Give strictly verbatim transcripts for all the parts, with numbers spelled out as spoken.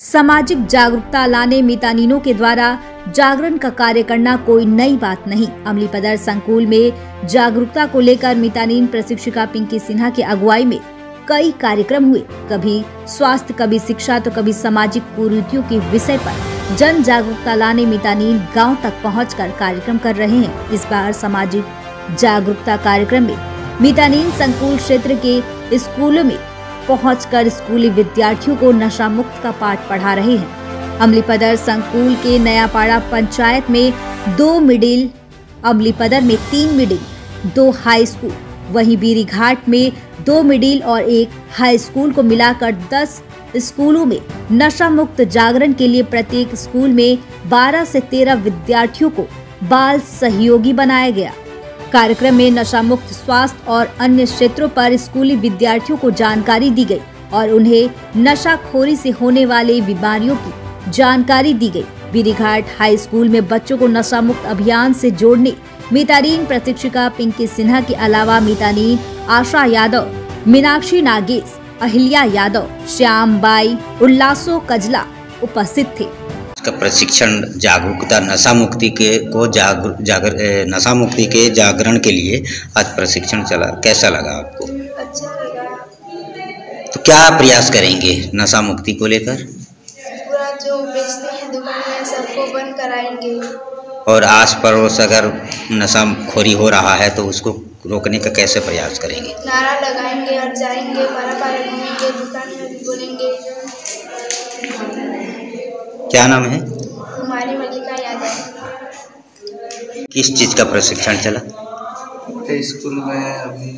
सामाजिक जागरूकता लाने मितानिनों के द्वारा जागरण का कार्य करना कोई नई बात नहीं। अमलीपदर संकुल में जागरूकता को लेकर मितानिन प्रशिक्षिका पिंकी सिन्हा की अगुवाई में कई कार्यक्रम हुए। कभी स्वास्थ्य, कभी शिक्षा तो कभी सामाजिक कुरीतियों के विषय पर जन जागरूकता लाने मितानिन गांव तक पहुंचकर कार्यक्रम कर रहे हैं। इस बार सामाजिक जागरूकता कार्यक्रम में मितानिन संकुल क्षेत्र के स्कूलों में पहुंचकर स्कूली विद्यार्थियों को नशा मुक्त का पाठ पढ़ा रहे हैं। अमलीपदर संकुल के नयापाड़ा पंचायत में दो मिडिल, अमलीपदर में तीन मिडिल, दो हाई स्कूल, वहीं बीरी घाट में दो मिडिल और एक हाई स्कूल को मिलाकर दस स्कूलों में नशा मुक्त जागरण के लिए प्रत्येक स्कूल में बारह से तेरह विद्यार्थियों को बाल सहयोगी बनाया गया। कार्यक्रम में नशा मुक्त स्वास्थ्य और अन्य क्षेत्रों पर स्कूली विद्यार्थियों को जानकारी दी गई और उन्हें नशाखोरी से होने वाली बीमारियों की जानकारी दी गई। बीरीघाट हाई स्कूल में बच्चों को नशा मुक्त अभियान से जोड़ने मितानिन प्रशिक्षिका पिंकी सिन्हा के अलावा मितानिन आशा यादव, मीनाक्षी नागेश, अहिल्या यादव, श्याम बाई, उल्लासो कजला उपस्थित थे। का प्रशिक्षण जागरूकता नशा मुक्ति के को जागर, जागर नशा मुक्ति के जागरण के लिए आज प्रशिक्षण चला, कैसा लगा आपको? अच्छा लगा। तो क्या प्रयास करेंगे नशा मुक्ति को लेकर? पूरा जो बेचते हैं दुकान में सबको बंद कराएंगे। और आस पड़ोस अगर नशा खोरी हो रहा है तो उसको रोकने का कैसे प्रयास करेंगे? नारा लगाएंगे और जाएंगे, पारा पारा घूमेंगे, दुकान में भी बोलेंगे। क्या नाम है? कुमारी मल्लिका यादव। किस चीज का प्रशिक्षण चला? स्कूल में अभी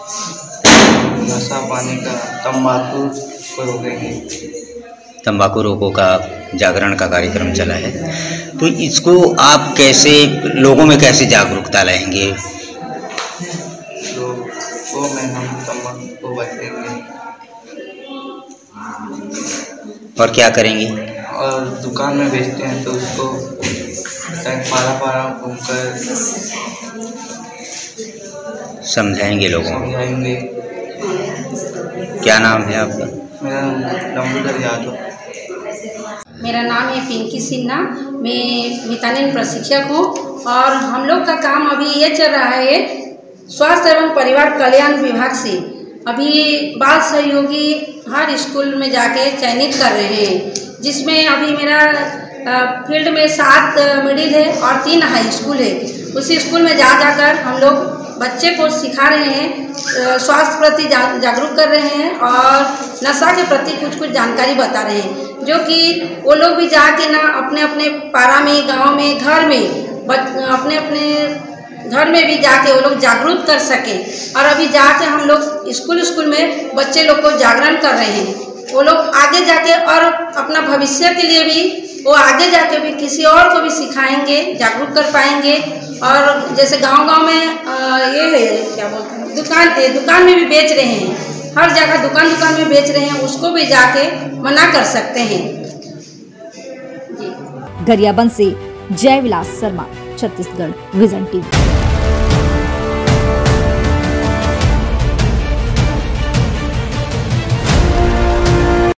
नशा पानी का, तंबाकू को रोकेंगे, तंबाकू रोको का जागरण का कार्यक्रम चला है। तो इसको आप कैसे लोगों में कैसे जागरूकता लाएंगे? लोगों में हम तंबाकू को बचेंगे और क्या करेंगे? और दुकान में बेचते हैं तो उसको पारा पारा घूमकर समझाएंगे लोगों को। समझाएंगे। क्या नाम है आपका? मेरा लंबूदर यादव। मेरा नाम है पिंकी सिन्हा, मैं मितानिन प्रशिक्षक हूँ और हम लोग का काम अभी ये चल रहा है स्वास्थ्य एवं परिवार कल्याण विभाग से अभी बाल सहयोगी हर स्कूल में जाके चयनित कर रहे हैं, जिसमें अभी मेरा फील्ड में सात मिडिल है और तीन हाई स्कूल है। उसी स्कूल में जा जाकर हम लोग बच्चे को सिखा रहे हैं, स्वास्थ्य प्रति जा, जागरूक कर रहे हैं और नशा के प्रति कुछ कुछ जानकारी बता रहे हैं, जो कि वो लोग भी जाके ना अपने अपने पारा में, गांव में, घर में, अपने अपने घर में भी जाके वो लोग जागरूक कर सके। और अभी जाके हम लोग स्कूल स्कूल में बच्चे लोग को जागरण कर रहे हैं। वो लोग आगे जाके और अपना भविष्य के लिए भी वो आगे जाके भी किसी और को भी सिखाएंगे, जागरूक कर पाएंगे। और जैसे गांव-गांव में आ, ये है क्या बोलते हैं, दुकान दुकान में भी बेच रहे हैं, हर जगह दुकान दुकान में बेच रहे हैं, उसको भी जाके मना कर सकते हैं। गरियाबंद से जय विलास शर्मा, छत्तीसगढ़ विजन टीवी।